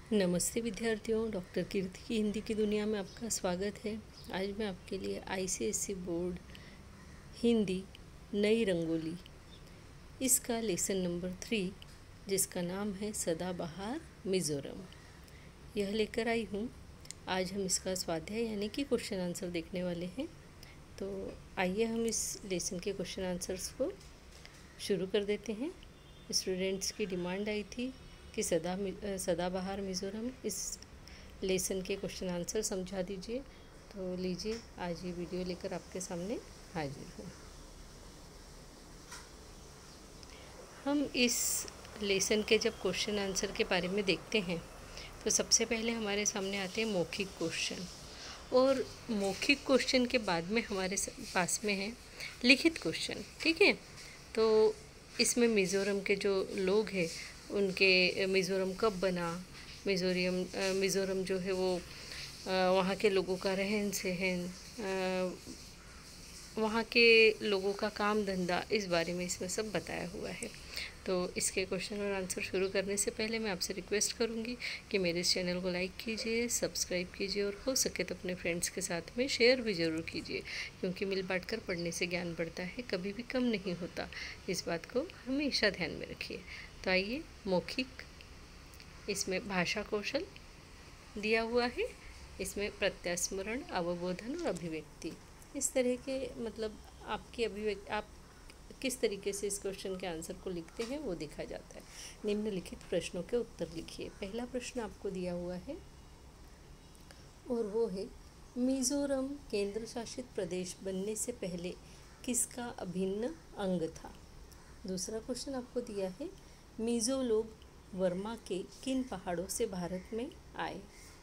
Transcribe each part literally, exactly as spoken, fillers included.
नमस्ते विद्यार्थियों, डॉक्टर कीर्ति की हिंदी की दुनिया में आपका स्वागत है। आज मैं आपके लिए आईसीएसई बोर्ड हिंदी नई रंगोली इसका लेसन नंबर थ्री, जिसका नाम है सदाबहार मिज़ोरम, यह लेकर आई हूँ। आज हम इसका स्वाध्याय यानी कि क्वेश्चन आंसर देखने वाले हैं। तो आइए हम इस लेसन के क्वेश्चन आंसर्स को शुरू कर देते हैं। स्टूडेंट्स की डिमांड आई थी कि सदा सदाबहार मिज़ोरम इस लेसन के क्वेश्चन आंसर समझा दीजिए। तो लीजिए, आज ये वीडियो लेकर आपके सामने हाजिर हूँ। हम इस लेसन के जब क्वेश्चन आंसर के बारे में देखते हैं तो सबसे पहले हमारे सामने आते हैं मौखिक क्वेश्चन, और मौखिक क्वेश्चन के बाद में हमारे पास में है लिखित क्वेश्चन। ठीक है, तो इसमें मिज़ोरम के जो लोग हैं उनके मिज़ोरम कब बना, मिज़ोरम मिज़ोरम जो है वो वहाँ के लोगों का रहन सहन, वहाँ के लोगों का काम धंधा, इस बारे में इसमें सब बताया हुआ है। तो इसके क्वेश्चन और आंसर शुरू करने से पहले मैं आपसे रिक्वेस्ट करूँगी कि मेरे इस चैनल को लाइक कीजिए, सब्सक्राइब कीजिए और हो सके तो अपने फ्रेंड्स के साथ में शेयर भी ज़रूर कीजिए, क्योंकि मिल बांट कर पढ़ने से ज्ञान बढ़ता है, कभी भी कम नहीं होता। इस बात को हमेशा ध्यान में रखिए। तो आइए, मौखिक, इसमें भाषा कौशल दिया हुआ है, इसमें प्रत्यास्मरण, अवबोधन और अभिव्यक्ति, इस तरह के मतलब आपकी अभिव्यक्ति, आप किस तरीके से इस क्वेश्चन के आंसर को लिखते हैं वो देखा जाता है। निम्नलिखित प्रश्नों के उत्तर लिखिए। पहला प्रश्न आपको दिया हुआ है और वो है, मिज़ोरम केंद्र शासित प्रदेश बनने से पहले किसका अभिन्न अंग था। दूसरा क्वेश्चन आपको दिया है, मिज़ो लोग बर्मा के किन पहाड़ों से भारत में आए।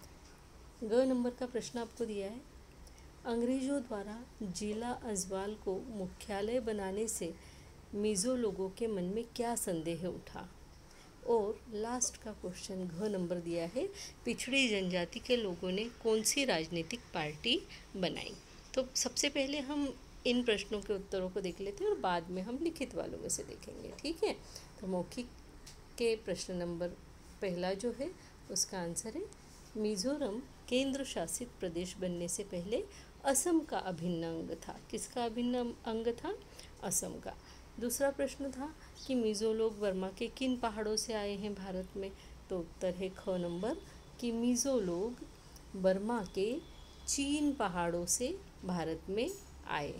ग नंबर का प्रश्न आपको दिया है, अंग्रेज़ों द्वारा जिला अजवाल को मुख्यालय बनाने से मिज़ो लोगों के मन में क्या संदेह उठा। और लास्ट का क्वेश्चन घ नंबर दिया है, पिछड़ी जनजाति के लोगों ने कौन सी राजनीतिक पार्टी बनाई। तो सबसे पहले हम इन प्रश्नों के उत्तरों को देख लेते हैं और बाद में हम लिखित वालों में से देखेंगे। ठीक है, तो मौखिक के प्रश्न नंबर पहला जो है उसका आंसर है, मिज़ोरम केंद्र शासित प्रदेश बनने से पहले असम का अभिन्न अंग था। किसका अभिन्न अंग था? असम का। दूसरा प्रश्न था कि मिज़ो लोग बर्मा के किन पहाड़ों से आए हैं भारत में। तो उत्तर है ख नंबर, कि मिज़ो लोग बर्मा के चीन पहाड़ों से भारत में आए।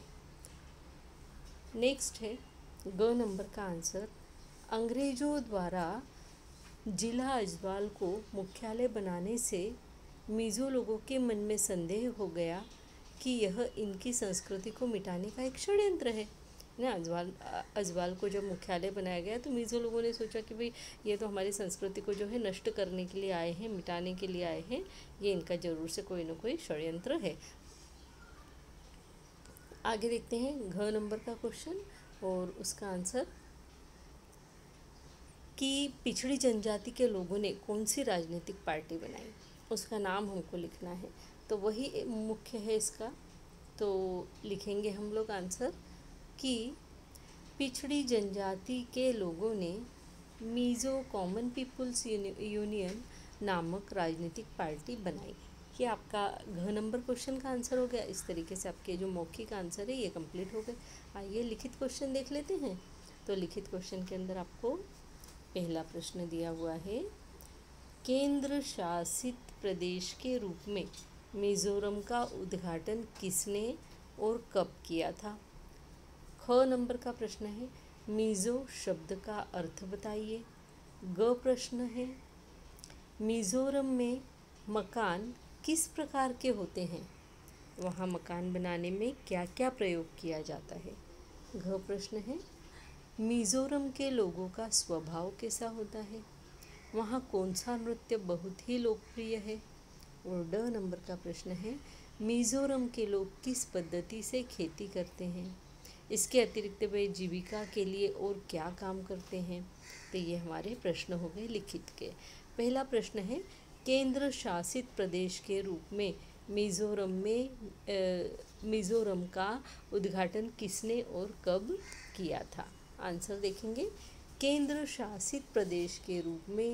नेक्स्ट है ग नंबर का आंसर, अंग्रेज़ों द्वारा जिला अजवाल को मुख्यालय बनाने से मिज़ो लोगों के मन में संदेह हो गया कि यह इनकी संस्कृति को मिटाने का एक षड्यंत्र है ना। अजवाल अजवाल को जब मुख्यालय बनाया गया तो मिज़ो लोगों ने सोचा कि भाई ये तो हमारी संस्कृति को जो है नष्ट करने के लिए आए हैं, मिटाने के लिए आए हैं, ये इनका ज़रूर से कोई ना कोई षड्यंत्र है। आगे देखते हैं घ नंबर का क्वेश्चन और उसका आंसर, कि पिछड़ी जनजाति के लोगों ने कौन सी राजनीतिक पार्टी बनाई, उसका नाम हमको लिखना है। तो वही मुख्य है इसका। तो लिखेंगे हम लोग आंसर कि पिछड़ी जनजाति के लोगों ने मिज़ो कॉमन पीपुल्स यूनियन नामक राजनीतिक पार्टी बनाई। ये आपका घ नंबर क्वेश्चन का आंसर हो गया। इस तरीके से आपके जो मौखिक आंसर है ये कंप्लीट हो गए। आइए लिखित क्वेश्चन देख लेते हैं। तो लिखित क्वेश्चन के अंदर आपको पहला प्रश्न दिया हुआ है, केंद्र शासित प्रदेश के रूप में मिज़ोरम का उद्घाटन किसने और कब किया था। ख नंबर का प्रश्न है, मिज़ो शब्द का अर्थ बताइए। ग प्रश्न है, मिज़ोरम में मकान किस प्रकार के होते हैं, वहाँ मकान बनाने में क्या क्या प्रयोग किया जाता है। घ प्रश्न है, मिज़ोरम के लोगों का स्वभाव कैसा होता है, वहाँ कौन सा नृत्य बहुत ही लोकप्रिय है। और ड नंबर का प्रश्न है, मिज़ोरम के लोग किस पद्धति से खेती करते हैं, इसके अतिरिक्त वे जीविका के लिए और क्या काम करते हैं। तो ये हमारे प्रश्न हो गए लिखित के। पहला प्रश्न है, केंद्र शासित प्रदेश के रूप में मिज़ोरम में मिज़ोरम का उद्घाटन किसने और कब किया था। आंसर देखेंगे, केंद्र शासित प्रदेश के रूप में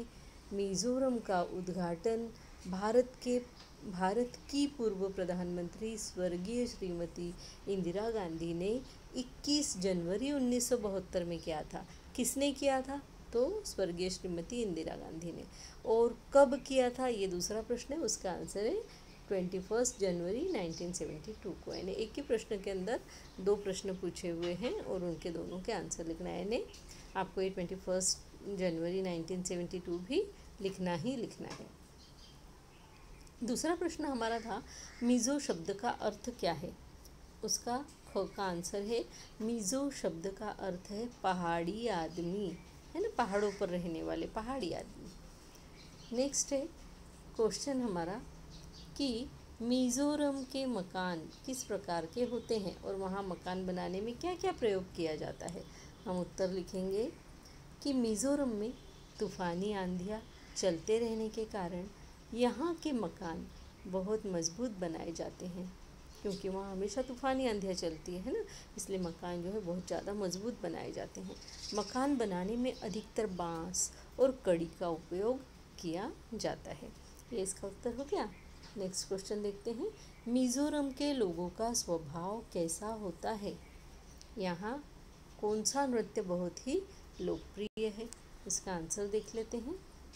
मिज़ोरम का उद्घाटन भारत के भारत की पूर्व प्रधानमंत्री स्वर्गीय श्रीमती इंदिरा गांधी ने इक्कीस जनवरी उन्नीस सौ बहत्तर में किया था। किसने किया था? तो स्वर्गीय श्रीमती इंदिरा गांधी ने। और कब किया था, ये दूसरा प्रश्न है, उसका आंसर है twenty first January nineteen seventy two को। यानी एक ही प्रश्न के अंदर दो प्रश्न पूछे हुए हैं और उनके दोनों के आंसर लिखना है। यानी आपको ये twenty first January nineteen seventy two भी लिखना ही लिखना है। दूसरा प्रश्न हमारा था मिज़ो शब्द का अर्थ क्या है। उसका ख का आंसर है मिज़ो शब्द का अर्थ है पहाड़ी आदमी, है ना, पहाड़ों पर रहने वाले पहाड़ी आदमी। नेक्स्ट है क्वेश्चन हमारा कि मिज़ोरम के मकान किस प्रकार के होते हैं और वहाँ मकान बनाने में क्या क्या प्रयोग किया जाता है। हम उत्तर लिखेंगे कि मिज़ोरम में तूफ़ानी आंधियाँ चलते रहने के कारण यहाँ के मकान बहुत मजबूत बनाए जाते हैं, क्योंकि वहाँ हमेशा तूफ़ानी आंधियाँ चलती है ना, इसलिए मकान जो है बहुत ज़्यादा मजबूत बनाए जाते हैं। मकान बनाने में अधिकतर बांस और कड़ी का उपयोग किया जाता है। ये इसका उत्तर हो गया। नेक्स्ट क्वेश्चन देखते हैं, मिज़ोरम के लोगों का स्वभाव कैसा होता है। यहाँ कौन सा नृत्य बहुत ही लोकप्रिय है, इसका आंसर देख लेते हैं।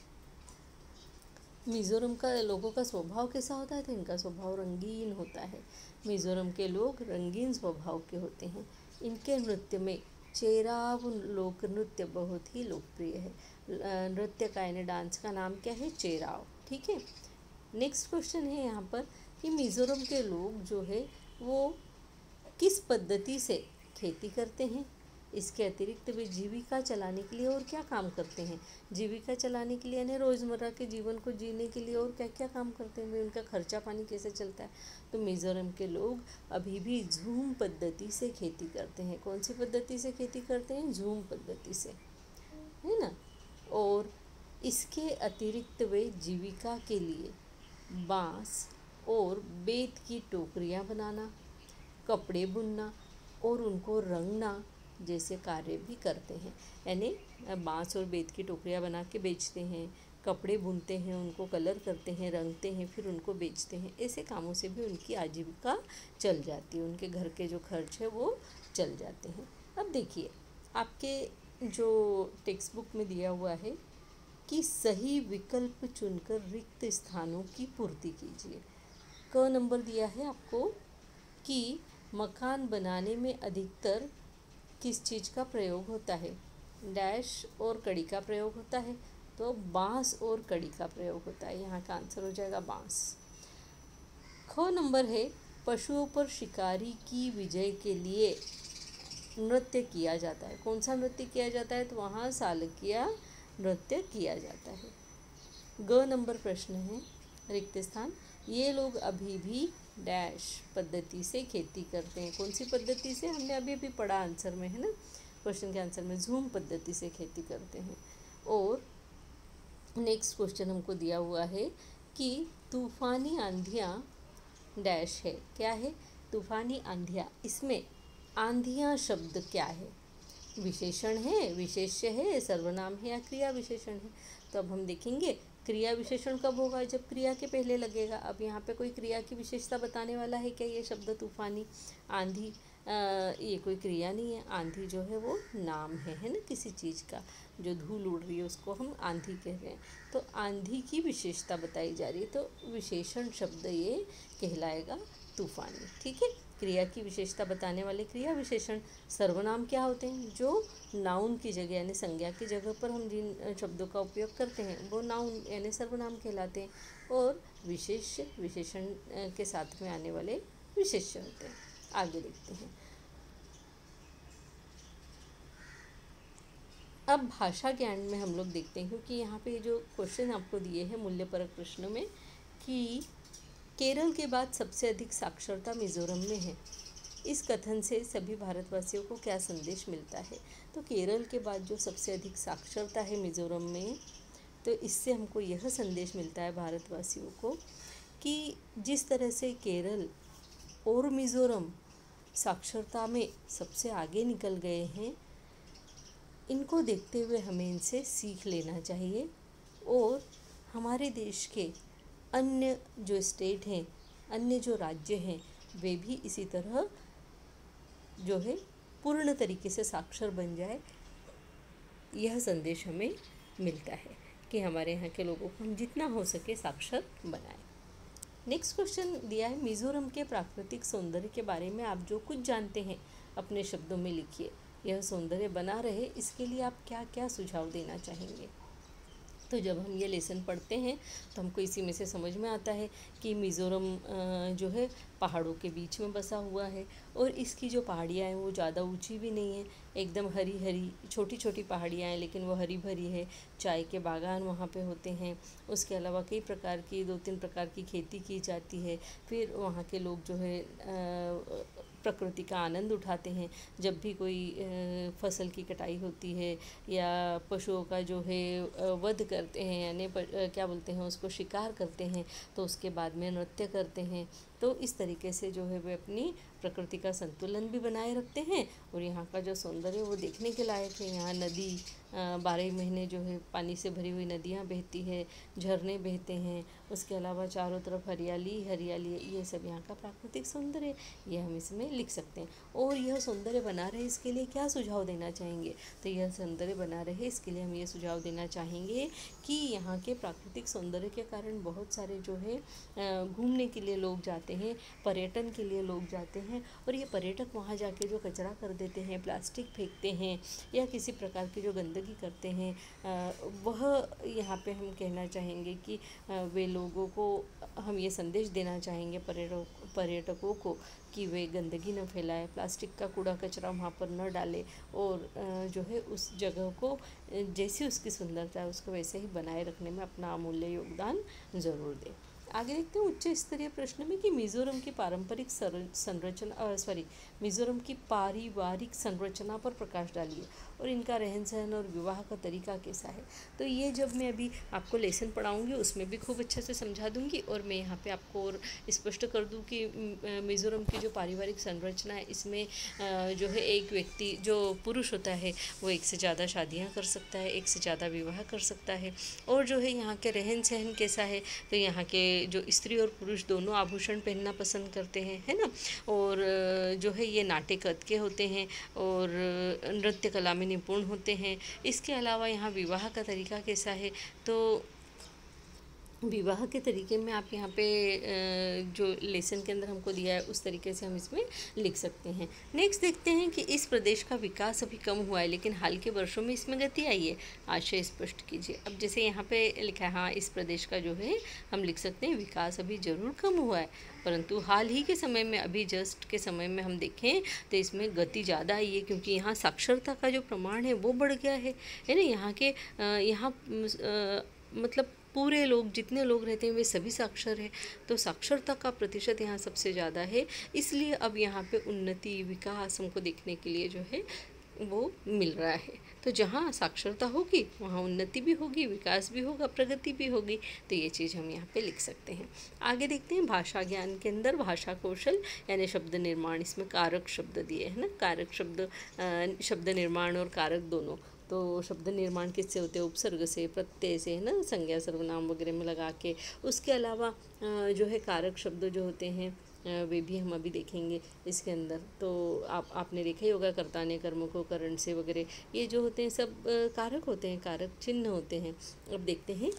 मिज़ोरम का लोगों का स्वभाव कैसा होता है, तो इनका स्वभाव रंगीन होता है। मिज़ोरम के लोग रंगीन स्वभाव के होते हैं। इनके नृत्य में चेराव लोक नृत्य बहुत ही लोकप्रिय है। नृत्य का यानी डांस का नाम क्या है, चेराव। ठीक है। नेक्स्ट क्वेश्चन है यहाँ पर कि मिज़ोरम के लोग जो है वो किस पद्धति से खेती करते हैं। इसके अतिरिक्त वे जीविका चलाने के लिए और क्या काम करते हैं। जीविका चलाने के लिए यानी रोज़मर्रा के जीवन को जीने के लिए और क्या क्या काम करते हैं, उनका खर्चा पानी कैसे चलता है। तो मिज़ोरम के लोग अभी भी झूम पद्धति से खेती करते हैं। कौन सी पद्धति से खेती करते हैं, झूम पद्धति से, है ना। और इसके अतिरिक्त वे जीविका के लिए बांस और बेत की टोकरियाँ बनाना, कपड़े बुनना और उनको रंगना जैसे कार्य भी करते हैं। यानी बांस और बेत की टोकरियाँ बना के बेचते हैं, कपड़े बुनते हैं, उनको कलर करते हैं, रंगते हैं, फिर उनको बेचते हैं। ऐसे कामों से भी उनकी आजीविका चल जाती है, उनके घर के जो खर्च है वो चल जाते हैं। अब देखिए आपके जो टेक्स्ट बुक में दिया हुआ है कि सही विकल्प चुनकर रिक्त स्थानों की पूर्ति कीजिए। क नंबर दिया है आपको कि मकान बनाने में अधिकतर किस चीज़ का प्रयोग होता है, डैश और कड़ी का प्रयोग होता है। तो बांस और कड़ी का प्रयोग होता है, यहाँ का आंसर हो जाएगा बांस। ख नंबर है पशुओं पर शिकारी की विजय के लिए नृत्य किया जाता है। कौन सा नृत्य किया जाता है, तो वहाँ सालकिया नृत्य किया जाता है। ग नंबर प्रश्न है रिक्त स्थान, ये लोग अभी भी डैश पद्धति से खेती करते हैं। कौन सी पद्धति से, हमने अभी अभी पढ़ा आंसर में, है ना, क्वेश्चन के आंसर में, झूम पद्धति से खेती करते हैं। और नेक्स्ट क्वेश्चन हमको दिया हुआ है कि तूफ़ानी आंधियाँ डैश है, क्या है, तूफ़ानी आंधियाँ। इसमें आंधियाँ शब्द क्या है, विशेषण है, विशेष्य है, सर्वनाम है या क्रिया विशेषण है। तो अब हम देखेंगे क्रिया विशेषण कब होगा, जब क्रिया के पहले लगेगा। अब यहाँ पे कोई क्रिया की विशेषता बताने वाला है क्या ये शब्द तूफानी, आंधी, आ, ये कोई क्रिया नहीं है। आंधी जो है वो नाम है है ना, किसी चीज़ का, जो धूल उड़ रही है उसको हम आंधी कह रहे हैं। तो आंधी की विशेषता बताई जा रही है, तो विशेषण शब्द ये कहलाएगा तूफानी। ठीक है। क्रिया की विशेषता बताने वाले क्रिया विशेषण। सर्वनाम क्या होते हैं, जो नाउन की जगह यानी संज्ञा की जगह पर हम जिन शब्दों का उपयोग करते हैं वो नाउन यानी सर्वनाम कहलाते हैं। और विशेष विशेषण के साथ में आने वाले विशेष्य होते हैं। आगे देखते हैं। अब भाषा ज्ञान में हम लोग देखते हैं, क्योंकि यहाँ पे जो क्वेश्चन आपको दिए हैं मूल्यपरक प्रश्नों में कि केरल के बाद सबसे अधिक साक्षरता मिज़ोरम में है, इस कथन से सभी भारतवासियों को क्या संदेश मिलता है। तो केरल के बाद जो सबसे अधिक साक्षरता है मिज़ोरम में, तो इससे हमको यह संदेश मिलता है भारतवासियों को कि जिस तरह से केरल और मिज़ोरम साक्षरता में सबसे आगे निकल गए हैं, इनको देखते हुए हमें इनसे सीख लेना चाहिए और हमारे देश के अन्य जो स्टेट हैं, अन्य जो राज्य हैं, वे भी इसी तरह जो है पूर्ण तरीके से साक्षर बन जाए, यह संदेश हमें मिलता है कि हमारे यहाँ के लोगों को हम जितना हो सके साक्षर बनाएं। नेक्स्ट क्वेश्चन दिया है, मिज़ोरम के प्राकृतिक सौंदर्य के बारे में आप जो कुछ जानते हैं अपने शब्दों में लिखिए। यह सौंदर्य बना रहे, इसके लिए आप क्या क्या सुझाव देना चाहेंगे। तो जब हम ये लेसन पढ़ते हैं तो हमको इसी में से समझ में आता है कि मिज़ोरम जो है पहाड़ों के बीच में बसा हुआ है और इसकी जो पहाड़ियाँ हैं वो ज़्यादा ऊंची भी नहीं है, एकदम हरी हरी छोटी छोटी पहाड़ियाँ हैं, लेकिन वो हरी भरी है। चाय के बागान वहाँ पे होते हैं। उसके अलावा कई प्रकार की दो तीन प्रकार की खेती की जाती है। फिर वहाँ के लोग जो है प्रकृति का आनंद उठाते हैं। जब भी कोई फसल की कटाई होती है या पशुओं का जो है वध करते हैं, यानी क्या बोलते हैं उसको, शिकार करते हैं, तो उसके बाद में नृत्य करते हैं। तो इस तरीके से जो है वे अपनी प्रकृति का संतुलन भी बनाए रखते हैं। और यहाँ का जो सौंदर्य है वो देखने के लायक है। यहाँ नदी बारह महीने जो है पानी से भरी हुई नदियाँ बहती है, झरने बहते हैं। उसके अलावा चारों तरफ हरियाली हरियाली, ये सब यहाँ का प्राकृतिक सौंदर्य, ये हम इसमें लिख सकते हैं। और यह सौंदर्य बना रहे इसके लिए क्या सुझाव देना चाहेंगे। तो यह सौंदर्य बना रहे इसके लिए हम ये सुझाव देना चाहेंगे कि यहाँ के प्राकृतिक सौंदर्य के कारण बहुत सारे जो है घूमने के लिए लोग जाते हैं, पर्यटन के लिए लोग जाते हैं। और ये पर्यटक वहाँ जाके जो कचरा कर देते हैं, प्लास्टिक फेंकते हैं या किसी प्रकार की जो गंदगी करते हैं, वह यहाँ पे हम कहना चाहेंगे कि वे लोगों को हम ये संदेश देना चाहेंगे पर्यटक पर्यटकों को कि वे गंदगी न फैलाएं, प्लास्टिक का कूड़ा कचरा वहाँ पर न डालें और जो है उस जगह को जैसी उसकी सुंदरता है उसको वैसे ही बनाए रखने में अपना अमूल्य योगदान ज़रूर दें। आगे देखते हैं उच्च स्तरीय प्रश्न में कि मिज़ोरम की पारंपरिक संरचना सॉरी मिज़ोरम की पारिवारिक संरचना पर प्रकाश डालिए और इनका रहन सहन और विवाह का तरीका कैसा है। तो ये जब मैं अभी आपको लेसन पढ़ाऊंगी उसमें भी खूब अच्छे से समझा दूंगी और मैं यहाँ पे आपको और स्पष्ट कर दूँ कि मिज़ोरम की जो पारिवारिक संरचना है इसमें जो है एक व्यक्ति जो पुरुष होता है वो एक से ज़्यादा शादियाँ कर सकता है, एक से ज़्यादा विवाह कर सकता है। और जो है यहाँ के रहन सहन कैसा है, तो यहाँ के जो स्त्री और पुरुष दोनों आभूषण पहनना पसंद करते हैं, है ना। और जो है ये नाट्य कद के होते हैं और नृत्य कला में निपुण होते हैं। इसके अलावा यहाँ विवाह का तरीका कैसा है, तो विवाह के तरीके में आप यहाँ पे जो लेसन के अंदर हमको दिया है उस तरीके से हम इसमें लिख सकते हैं। नेक्स्ट देखते हैं कि इस प्रदेश का विकास अभी कम हुआ है लेकिन हाल के वर्षों में इसमें गति आई है, आशय स्पष्ट कीजिए। अब जैसे यहाँ पे लिखा है, हाँ इस प्रदेश का जो है हम लिख सकते हैं विकास अभी ज़रूर कम हुआ है, परंतु हाल ही के समय में, अभी जस्ट के समय में हम देखें तो इसमें गति ज़्यादा आई है क्योंकि यहाँ साक्षरता का जो प्रमाण है वो बढ़ गया है, है ना। यहाँ के यहाँ मतलब पूरे लोग, जितने लोग रहते हैं वे सभी साक्षर हैं, तो साक्षरता का प्रतिशत यहाँ सबसे ज़्यादा है। इसलिए अब यहाँ पे उन्नति, विकास हमको देखने के लिए जो है वो मिल रहा है। तो जहाँ साक्षरता होगी वहाँ उन्नति भी होगी, विकास भी होगा, प्रगति भी होगी। तो ये चीज़ हम यहाँ पे लिख सकते हैं। आगे देखते हैं भाषा ज्ञान के अंदर भाषा कौशल यानी शब्द निर्माण, इसमें कारक शब्द दिए है ना। कारक शब्द, शब्द निर्माण और कारक दोनों। तो शब्द निर्माण किससे होते हैं, उपसर्ग से, प्रत्यय से, है ना, संज्ञा सर्वनाम वगैरह में लगा के। उसके अलावा जो है कारक शब्द जो होते हैं वे भी हम अभी देखेंगे इसके अंदर। तो आप आपने देखा ही होगा कर्ता ने, कर्म को, करण से वगैरह, ये जो होते हैं सब कारक होते हैं, कारक चिन्ह होते हैं। अब देखते हैं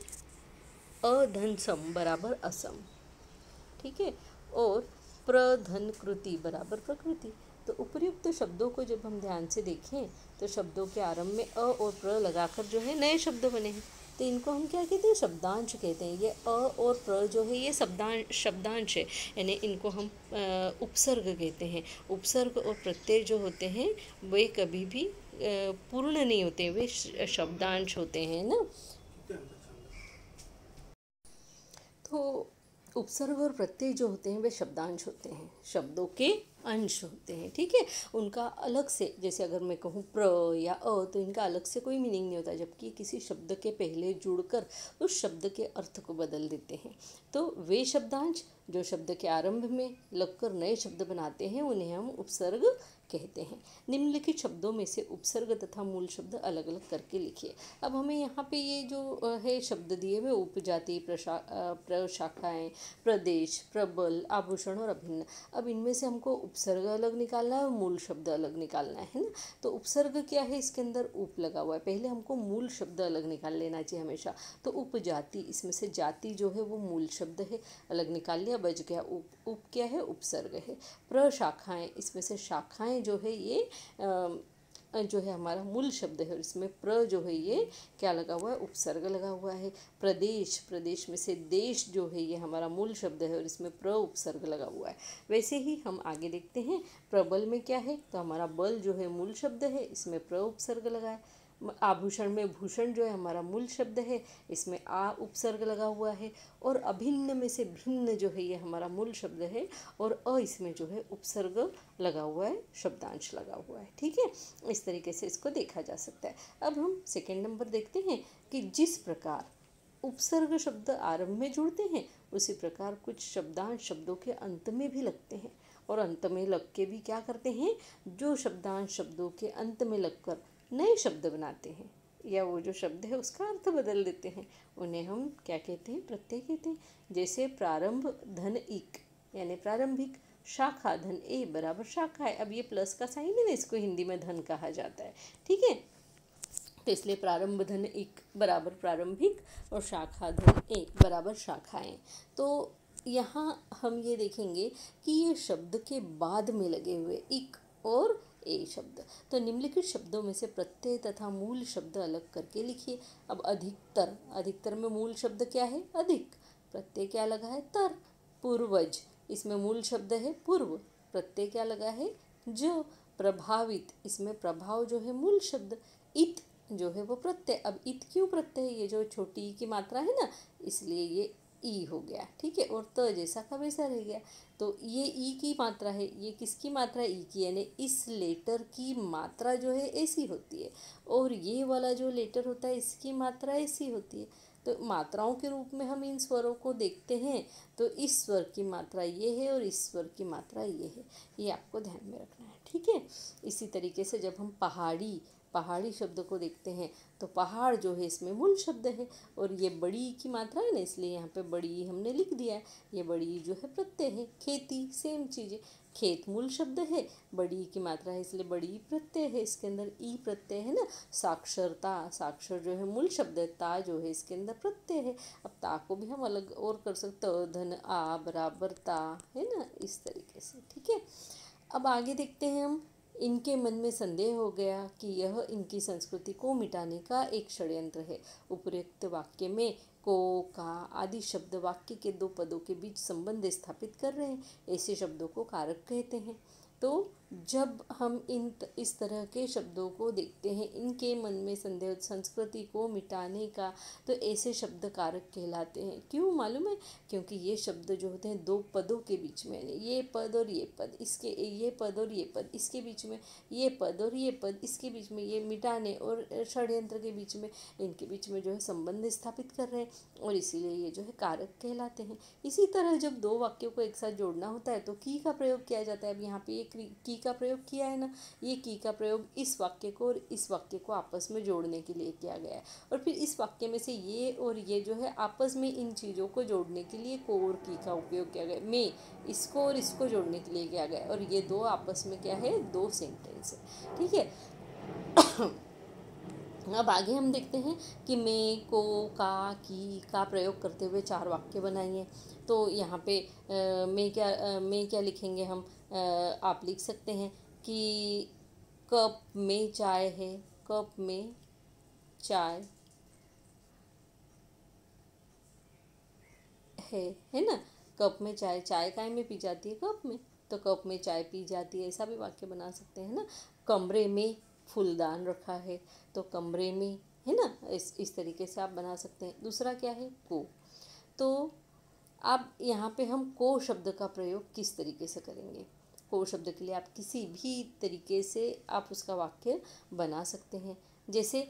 अधन सम बराबर असम, ठीक है, और प्रधन कृति बराबर प्रकृति। तो उपर्युक्त शब्दों को जब हम ध्यान से देखें तो शब्दों के आरंभ में अ और प्र लगाकर जो है नए शब्द बने हैं, तो इनको हम क्या कहते हैं, शब्दांश कहते हैं। ये अ और प्र जो है ये शब्दांश शब्दांश है, यानी इनको हम उपसर्ग कहते हैं। उपसर्ग और प्रत्यय जो होते हैं वे कभी भी पूर्ण नहीं होते, वे शब्दांश होते हैं ना। तो उपसर्ग और प्रत्यय जो होते हैं वे शब्दांश होते हैं, शब्दों के अंश होते हैं, ठीक है। उनका अलग से, जैसे अगर मैं कहूँ प्र या अ, तो इनका अलग से कोई मीनिंग नहीं होता, जबकि किसी शब्द के पहले जुड़कर उस शब्द के अर्थ को बदल देते हैं। तो वे शब्दांश जो शब्द के आरंभ में लगकर नए शब्द बनाते हैं उन्हें हम उपसर्ग कहते हैं। निम्नलिखित शब्दों में से उपसर्ग तथा मूल शब्द अलग अलग करके लिखिए। अब हमें यहाँ पे ये जो है शब्द दिए हुए उपजाति, प्रशा प्रशाखाएँ, प्रदेश, प्रबल, आभूषण और अभिन्न। अब इनमें से हमको उपसर्ग अलग निकालना है और मूल शब्द अलग निकालना है ना। तो उपसर्ग क्या है, इसके अंदर उप लगा हुआ है। पहले हमको मूल शब्द अलग निकाल लेना चाहिए हमेशा। तो उपजाति, इसमें से जाति जो है वो मूल शब्द है, अलग निकाल लिया, बच गया उप। उप क्या है, उपसर्ग है। प्रशाखाएँ, इसमें से शाखाएँ जो है ये आ, जो है हमारा मूल शब्द है और इसमें प्र जो है ये क्या लगा हुआ है, उपसर्ग लगा हुआ है। प्रदेश, प्रदेश में से देश जो है ये हमारा मूल शब्द है और इसमें प्र उपसर्ग लगा हुआ है। वैसे ही हम आगे देखते हैं, प्रबल में क्या है, तो हमारा बल जो है मूल शब्द है, इसमें प्र उपसर्ग लगा है। आभूषण में भूषण जो है हमारा मूल शब्द है, इसमें आ उपसर्ग लगा हुआ है। और अभिन्न में से भिन्न जो है ये हमारा मूल शब्द है और अ इसमें जो है उपसर्ग लगा हुआ है, शब्दांश लगा हुआ है। ठीक है, इस तरीके से इसको देखा जा सकता है। अब हम सेकेंड नंबर देखते हैं कि जिस प्रकार उपसर्ग शब्द आरंभ में जुड़ते हैं उसी प्रकार कुछ शब्दांश शब्दों के अंत में भी लगते हैं और अंत में लग के भी क्या करते हैं, जो शब्दांश शब्दों के अंत में लगकर नए शब्द बनाते हैं या वो जो शब्द है उसका अर्थ बदल देते हैं, उन्हें हम क्या कहते हैं, प्रत्यय कहते हैं। जैसे प्रारंभ धन इक यानी प्रारंभिक, शाखा धन ए बराबर शाखा है। अब ये प्लस का साइन है ना, इसको हिंदी में धन कहा जाता है। ठीक है, तो इसलिए प्रारंभ धन एक बराबर प्रारंभिक और शाखा धन एक बराबर शाखाएं। तो यहाँ हम ये देखेंगे कि ये शब्द के बाद में लगे हुए इक और ए शब्द। तो निम्नलिखित शब्दों में से प्रत्यय तथा मूल शब्द अलग करके लिखिए। अब अधिकतर, अधिकतर में मूल शब्द क्या है, अधिक, प्रत्यय क्या लगा है, तर। पूर्वज, इसमें मूल शब्द है पूर्व, प्रत्यय क्या लगा है, जो। प्रभावित, इसमें प्रभाव जो है मूल शब्द। इत जो है वो प्रत्यय। अब इत क्यों प्रत्यय है, ये जो छोटी की मात्रा है ना, इसलिए ये ई हो गया। ठीक है, और त जैसा का वैसा रह गया। तो ये ई की मात्रा है, ये किसकी मात्रा है, ई की, यानी इस लेटर की मात्रा जो है ऐसी होती है और ये वाला जो लेटर होता है इसकी मात्रा ऐसी होती है। तो मात्राओं के रूप में हम इन स्वरों को देखते हैं, तो इस स्वर की मात्रा ये है और इस स्वर की मात्रा ये है, ये आपको ध्यान में रखना है। ठीक है, इसी तरीके से जब हम पहाड़ी पहाड़ी शब्द को देखते हैं तो पहाड़ जो है इसमें मूल शब्द है और ये बड़ी की मात्रा है ना, इसलिए यहाँ पे बड़ी हमने लिख दिया है, ये बड़ी जो है प्रत्यय है। खेती सेम चीज़ है, खेत मूल शब्द है, बड़ी की मात्रा है इसलिए बड़ी प्रत्यय है, इसके अंदर ई प्रत्यय है ना। साक्षरता, साक्षर जो है मूल शब्द है, ता जो है इसके अंदर प्रत्यय है। अब ता को भी हम अलग और कर सकते हो, धन आ बराबर ता है ना, इस तरीके से। ठीक है, अब आगे देखते हैं हम। इनके मन में संदेह हो गया कि यह इनकी संस्कृति को मिटाने का एक षड्यंत्र है। उपर्युक्त वाक्य में को, का आदि शब्द वाक्य के दो पदों के बीच संबंध स्थापित कर रहे हैं, ऐसे शब्दों को कारक कहते हैं। तो जब हम इन इस तरह के शब्दों को देखते हैं, इनके मन में संदेह, संस्कृति को मिटाने का, तो ऐसे शब्द कारक कहलाते हैं। क्यों मालूम है, क्योंकि ये शब्द जो होते हैं दो पदों के बीच में, ये पद और ये पद, इसके ये पद और ये पद इसके बीच में, ये पद और ये पद इसके बीच में, ये मिटाने और षड्यंत्र के बीच में, इनके बीच में जो है संबंध स्थापित कर रहे हैं और इसीलिए ये जो है कारक कहलाते हैं। इसी तरह जब दो वाक्यों को एक साथ जोड़ना होता है तो की का प्रयोग किया जाता है। अब यहाँ पे एक की का प्रयोग किया है ना, ये की का प्रयोग इस वाक्य को और इस वाक्य को आपस में जोड़ने के लिए किया गया है और फिर इस वाक्य में से ये और ये जो है आपस में इन चीज़ों को जोड़ने के लिए को और की का उपयोग किया गया, में इसको और इसको जोड़ने के लिए किया गया और ये दो आपस में क्या है, दो सेंटेंस है। ठीक है, अब आगे हम देखते हैं कि मैं, को, का, की का प्रयोग करते हुए चार वाक्य बनाइए। तो यहाँ पे आ, मैं क्या आ, मैं क्या लिखेंगे हम, आ, आप लिख सकते हैं कि कप में चाय है, कप में चाय है है ना। कप में चाय, चाय काय में पी जाती है, कप में, तो कप में चाय पी जाती है, ऐसा भी वाक्य बना सकते हैं ना। कमरे में फूलदान रखा है, तो कमरे में, है ना, इस इस तरीके से आप बना सकते हैं। दूसरा क्या है, को। तो अब यहाँ पे हम को शब्द का प्रयोग किस तरीके से करेंगे, को शब्द के लिए आप किसी भी तरीके से आप उसका वाक्य बना सकते हैं। जैसे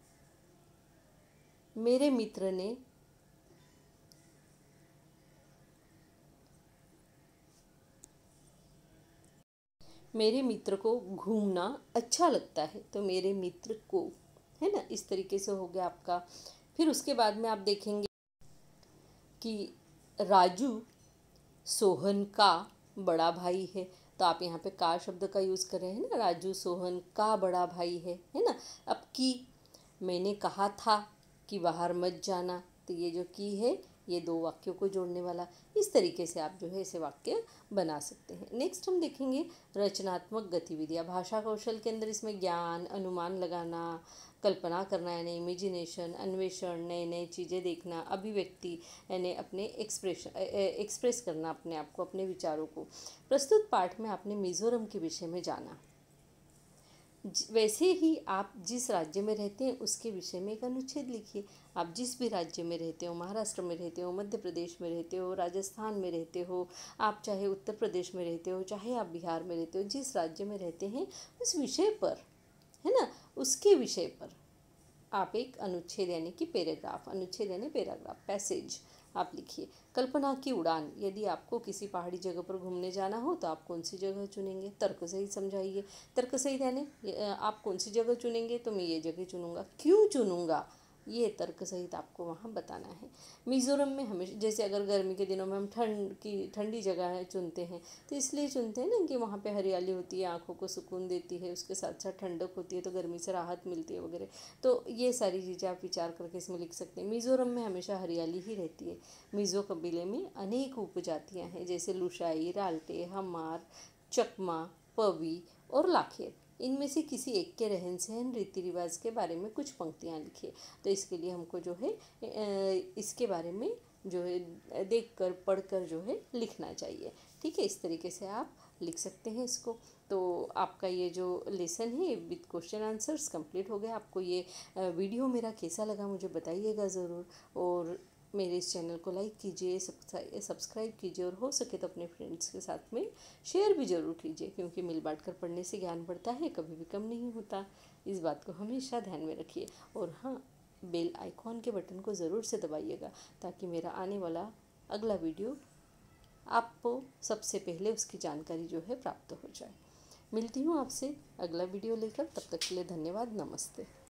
मेरे मित्र ने मेरे मित्र को घूमना अच्छा लगता है, तो मेरे मित्र को, है ना, इस तरीके से हो गया आपका। फिर उसके बाद में आप देखेंगे कि राजू सोहन का बड़ा भाई है, तो आप यहाँ पे का शब्द का यूज़ कर रहे हैं ना, राजू सोहन का बड़ा भाई है है ना। अब की, मैंने कहा था कि बाहर मत जाना, तो ये जो की है ये दो वाक्यों को जोड़ने वाला, इस तरीके से आप जो है ऐसे वाक्य बना सकते हैं। नेक्स्ट हम देखेंगे रचनात्मक गतिविधियाँ। भाषा कौशल के अंदर इसमें ज्ञान, अनुमान लगाना, कल्पना करना यानी इमेजिनेशन, अन्वेषण, नए नए चीज़ें देखना, अभिव्यक्ति यानी अपने एक्सप्रेशन एक्सप्रेस करना अपने आप को, अपने विचारों को। प्रस्तुत पाठ में आपने मिज़ोरम के विषय में जाना। वैसे ही आप जिस राज्य में रहते हैं उसके विषय में एक अनुच्छेद लिखिए। आप जिस भी राज्य में रहते हो, महाराष्ट्र में रहते हो, मध्य प्रदेश में रहते हो, राजस्थान में रहते हो, आप चाहे उत्तर प्रदेश में रहते हो, चाहे आप बिहार में रहते हो, जिस राज्य में रहते हैं उस विषय पर, है ना, उसके विषय पर आप एक अनुच्छेद यानी कि पैराग्राफ, अनुच्छेद यानी पैराग्राफ, पैसेज आप लिखिए। कल्पना की उड़ान, यदि आपको किसी पहाड़ी जगह पर घूमने जाना हो तो आप कौन सी जगह चुनेंगे, तर्क सहित समझाइए। तर्क सहित यानी आप कौन सी जगह चुनेंगे, तो मैं ये जगह चुनूंगा, क्यों चुनूंगा, ये तर्क सहित आपको वहाँ बताना है। मिज़ोरम में हमेशा, जैसे अगर गर्मी के दिनों में हम ठंड की ठंडी जगह चुनते हैं तो इसलिए चुनते हैं ना कि वहाँ पे हरियाली होती है, आँखों को सुकून देती है, उसके साथ साथ ठंडक होती है तो गर्मी से राहत मिलती है वगैरह। तो ये सारी चीज़ें आप विचार करके इसमें लिख सकते हैं। मिज़ोरम में हमेशा हरियाली ही रहती है। मिज़ो कबीले में अनेक उपजातियाँ हैं, जैसे लुशाई, राल्टे, हमार, चकमा, पवी और लाखेर। इनमें से किसी एक के रहन सहन, रीति रिवाज के बारे में कुछ पंक्तियाँ लिखिए। तो इसके लिए हमको जो है इसके बारे में जो है देखकर पढ़कर जो है लिखना चाहिए। ठीक है, इस तरीके से आप लिख सकते हैं इसको। तो आपका ये जो लेसन है विद क्वेश्चन आंसर्स कंप्लीट हो गया। आपको ये वीडियो मेरा कैसा लगा मुझे बताइएगा ज़रूर, और मेरे इस चैनल को लाइक कीजिए, सब्सक्राइब कीजिए, और हो सके तो अपने फ्रेंड्स के साथ में शेयर भी ज़रूर कीजिए, क्योंकि मिल बांट कर पढ़ने से ज्ञान बढ़ता है, कभी भी कम नहीं होता। इस बात को हमेशा ध्यान में रखिए। और हाँ, बेल आइकॉन के बटन को ज़रूर से दबाइएगा, ताकि मेरा आने वाला अगला वीडियो आपको सबसे पहले उसकी जानकारी जो है प्राप्त हो जाए। मिलती हूँ आपसे अगला वीडियो लेकर, तब तक के लिए धन्यवाद, नमस्ते।